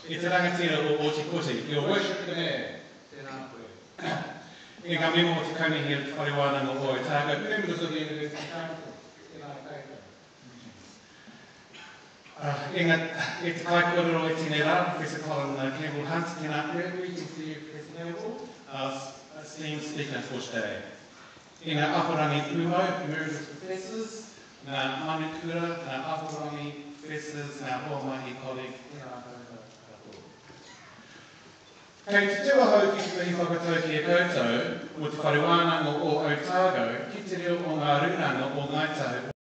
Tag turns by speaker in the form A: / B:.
A: I te rangatira o te puti. Your worship the mayor. I ngā memo o te kaungi here wharewana no o Octagon, members of the University Council. E te kai kōrero e tēnei rā, Professor Colin Campbell Hunt, tēnā koe, Regent Professor Campbell, esteemed speaker for today. I ngā aporangi uho, emeritus professors, ngā manukura, ngā aporangi professors, ngā hoamahi colleague, tēnā koutou katoa. Kei te tewa hau ki te whakatau ki e koutou, o te wharewana o Octagon, ki te reo o ngā runanga o Ngāi Tahu,